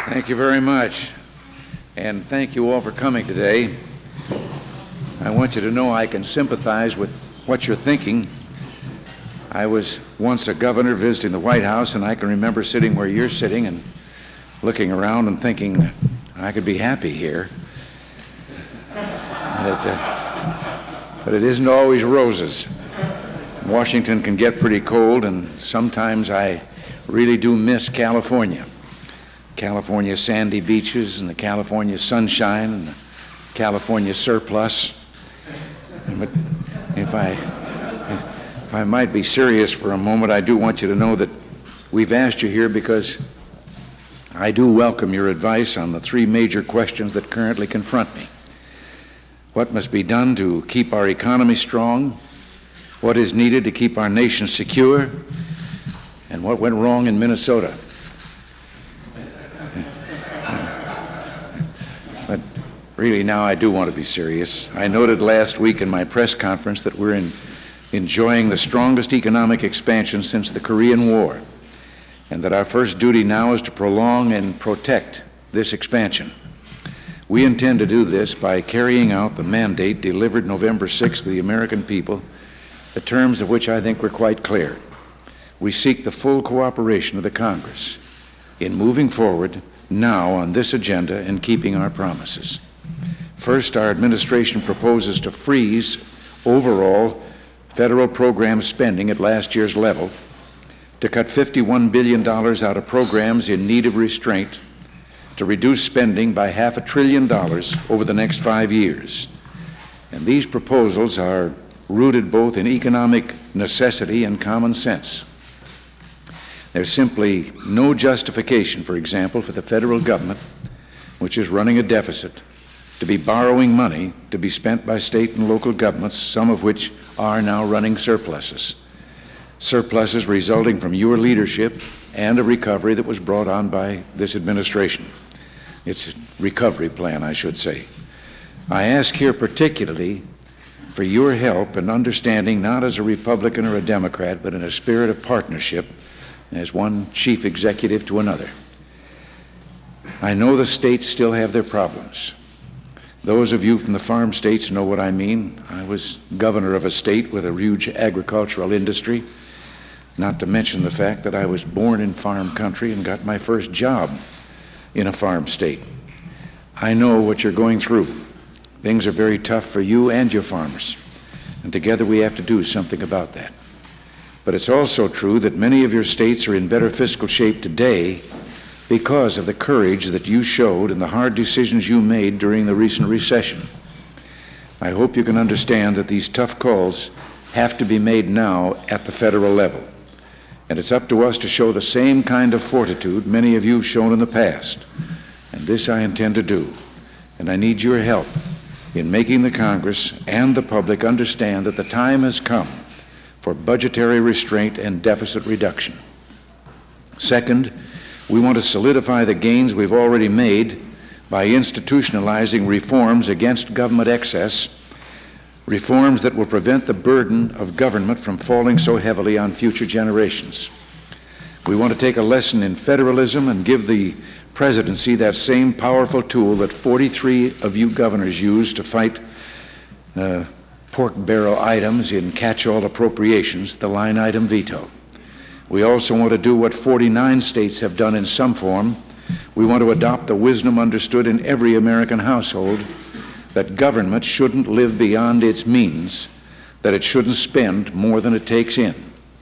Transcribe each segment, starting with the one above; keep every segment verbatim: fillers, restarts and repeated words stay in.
Thank you very much, and thank you all for coming today. I want you to know I can sympathize with what you're thinking. I was once a governor visiting the White House, and I can remember sitting where you're sitting and looking around and thinking, I could be happy here. But, uh, but it isn't always roses. Washington can get pretty cold, and sometimes I really do miss California. California sandy beaches and the California sunshine and the California surplus. But if I, if I might be serious for a moment, I do want you to know that we've asked you here because I do welcome your advice on the three major questions that currently confront me. What must be done to keep our economy strong? What is needed to keep our nation secure? And what went wrong in Minnesota? But really now I do want to be serious. I noted last week in my press conference that we're in, enjoying the strongest economic expansion since the Korean War, and that our first duty now is to prolong and protect this expansion. We intend to do this by carrying out the mandate delivered November sixth to the American people, the terms of which I think were quite clear. We seek the full cooperation of the Congress in moving forward now on this agenda and keeping our promises. First, our administration proposes to freeze overall federal program spending at last year's level, to cut fifty-one billion dollars out of programs in need of restraint, to reduce spending by half a trillion dollars over the next five years. And these proposals are rooted both in economic necessity and common sense. There's simply no justification, for example, for the federal government, which is running a deficit, to be borrowing money to be spent by state and local governments, some of which are now running surpluses. Surpluses resulting from your leadership and a recovery that was brought on by this administration. It's a recovery plan, I should say. I ask here particularly for your help and understanding, not as a Republican or a Democrat, but in a spirit of partnership, as one chief executive to another. I know the states still have their problems. Those of you from the farm states know what I mean. I was governor of a state with a huge agricultural industry, not to mention the fact that I was born in farm country and got my first job in a farm state. I know what you're going through. Things are very tough for you and your farmers, and together we have to do something about that. But it's also true that many of your states are in better fiscal shape today because of the courage that you showed and the hard decisions you made during the recent recession. I hope you can understand that these tough calls have to be made now at the federal level. And it's up to us to show the same kind of fortitude many of you have shown in the past. And this I intend to do. And I need your help in making the Congress and the public understand that the time has come for budgetary restraint and deficit reduction. Second, we want to solidify the gains we've already made by institutionalizing reforms against government excess, reforms that will prevent the burden of government from falling so heavily on future generations. We want to take a lesson in federalism and give the presidency that same powerful tool that forty-three of you governors used to fight uh, pork barrel items in catch-all appropriations, the line item veto. We also want to do what forty-nine states have done in some form. We want to adopt the wisdom understood in every American household that government shouldn't live beyond its means, that it shouldn't spend more than it takes in.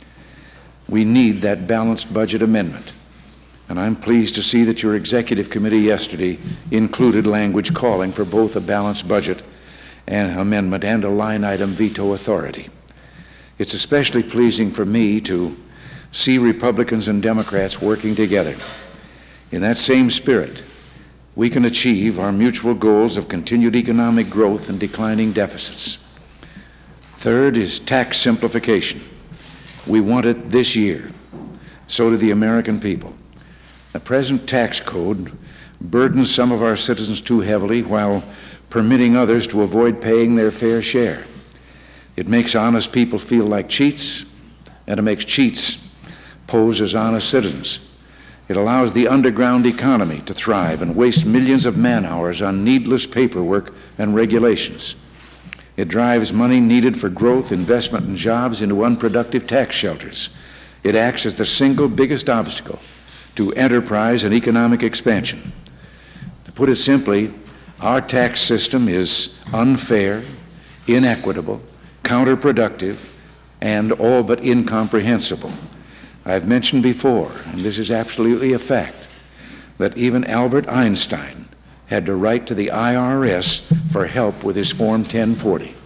We need that balanced budget amendment. And I'm pleased to see that your executive committee yesterday included language calling for both a balanced budget and amendment and a line item veto authority. It's especially pleasing for me to see Republicans and Democrats working together. In that same spirit, we can achieve our mutual goals of continued economic growth and declining deficits. Third is tax simplification. We want it this year. So do the American people. The present tax code burdens some of our citizens too heavily while permitting others to avoid paying their fair share. It makes honest people feel like cheats, and it makes cheats pose as honest citizens. It allows the underground economy to thrive and waste millions of man-hours on needless paperwork and regulations. It drives money needed for growth, investment, and jobs into unproductive tax shelters. It acts as the single biggest obstacle to enterprise and economic expansion. To put it simply, our tax system is unfair, inequitable, counterproductive, and all but incomprehensible. I've mentioned before, and this is absolutely a fact, that even Albert Einstein had to write to the I R S for help with his Form ten forty.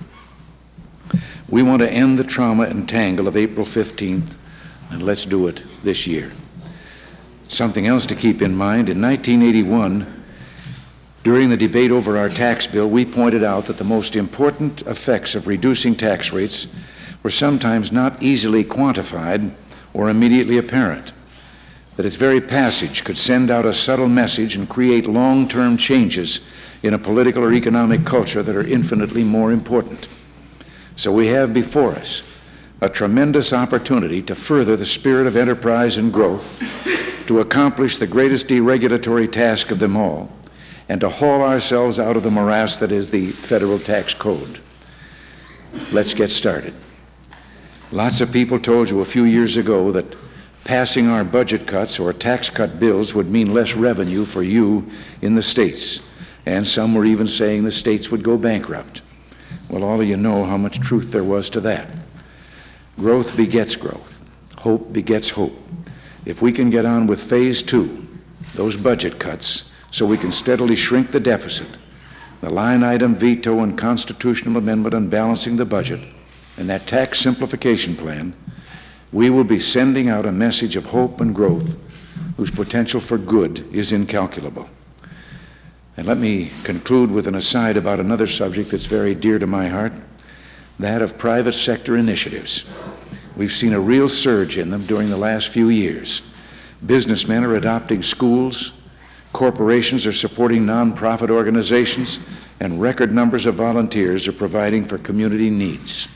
We want to end the trauma and tangle of April fifteenth, and let's do it this year. Something else to keep in mind, in nineteen eighty-one, during the debate over our tax bill, we pointed out that the most important effects of reducing tax rates were sometimes not easily quantified or immediately apparent, that its very passage could send out a subtle message and create long-term changes in a political or economic culture that are infinitely more important. So we have before us a tremendous opportunity to further the spirit of enterprise and growth, to accomplish the greatest deregulatory task of them all, and to haul ourselves out of the morass that is the federal tax code. Let's get started. Lots of people told you a few years ago that passing our budget cuts or tax cut bills would mean less revenue for you in the states, and some were even saying the states would go bankrupt. Well, all of you know how much truth there was to that. Growth begets growth. Hope begets hope. If we can get on with phase two, those budget cuts, so we can steadily shrink the deficit, the line item veto and constitutional amendment on balancing the budget, and that tax simplification plan, we will be sending out a message of hope and growth whose potential for good is incalculable. And let me conclude with an aside about another subject that's very dear to my heart, that of private sector initiatives. We've seen a real surge in them during the last few years. Businessmen are adopting schools, corporations are supporting nonprofit organizations, and record numbers of volunteers are providing for community needs.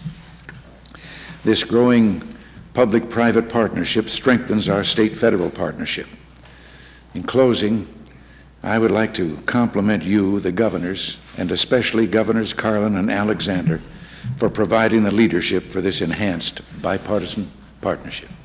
This growing public-private partnership strengthens our state-federal partnership. In closing, I would like to compliment you, the governors, and especially Governors Carlin and Alexander, for providing the leadership for this enhanced bipartisan partnership.